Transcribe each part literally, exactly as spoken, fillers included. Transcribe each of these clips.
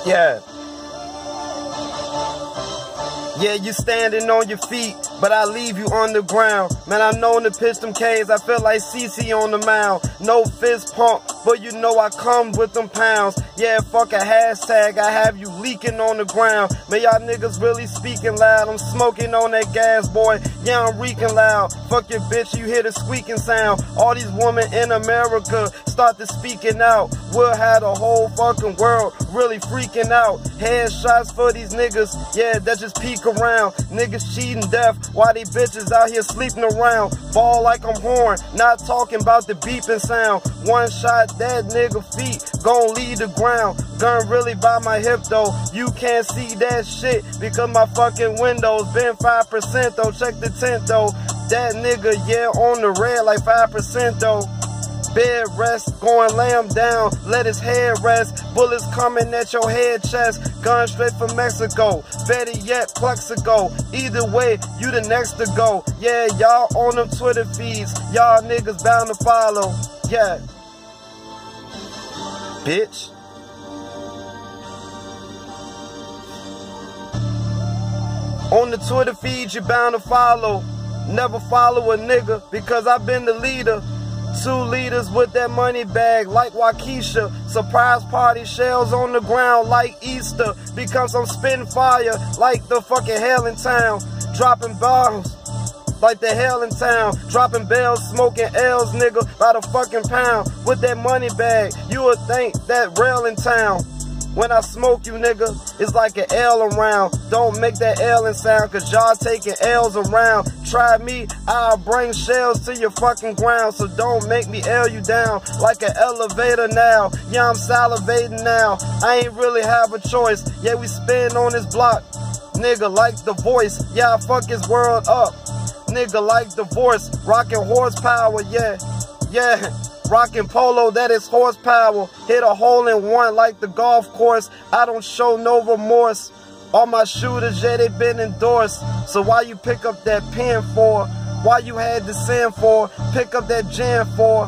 Yeah. Yeah, you standing on your feet, but I leave you on the ground. Man, I'm known to pitch them K's, I feel like C C on the mound. No fist pump, but you know I come with them pounds. Yeah, fuck a hashtag, I have you leaking on the ground. Man, y'all niggas really speaking loud, I'm smoking on that gas, boy. Yeah, I'm reeking loud. Fuck your bitch, you hear the squeaking sound. All these women in America start to speaking out. We'll have the whole fucking world really freaking out. Headshots for these niggas, yeah, that just peek around. Niggas cheating death while they bitches out here sleeping around. Ball like I'm horn, not talking about the beeping sound. One shot, that nigga feet gon' leave the ground. Gun really by my hip though, you can't see that shit because my fucking windows been five percent though. Check the tent though, that nigga yeah on the red like five percent though. Bed rest, going lay him down, let his head rest. Bullets coming at your head chest, gun straight from Mexico. Better yet, Plexico. Either way, you the next to go. Yeah, y'all on them Twitter feeds, y'all niggas bound to follow. Yeah. Bitch. On the Twitter feed, you bound to follow. Never follow a nigga because I've been the leader. Two leaders with that money bag like Waukesha. Surprise party shells on the ground like Easter. Because I'm spitting fire like the fucking hell in town. Dropping bombs like the hell in town. Dropping bells, smoking L's, nigga, by the fucking pound. With that money bag, you would think that rail in town. When I smoke you, nigga, it's like an L around. Don't make that L in sound, cause y'all taking L's around. Try me, I'll bring shells to your fucking ground. So don't make me L you down like an elevator now. Yeah, I'm salivating now. I ain't really have a choice. Yeah, we spin on this block. Nigga, like The Voice. Yeah, I fuck his world up. Nigga, like Divorce. Rockin' horsepower, yeah. Yeah. Rockin' polo, that is horsepower. Hit a hole in one like the golf course. I don't show no remorse. All my shooters, yeah, they been endorsed. So why you pick up that pen for? Why you had to send for? Pick up that gin for?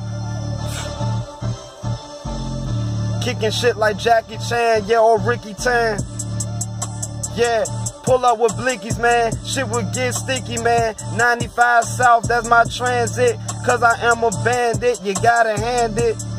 Kicking shit like Jackie Chan, yeah, or Ricky Tan. Yeah. Pull up with blinkies, man. Shit would get sticky, man. ninety-five South, that's my transit. Cause I am a bandit, you gotta hand it.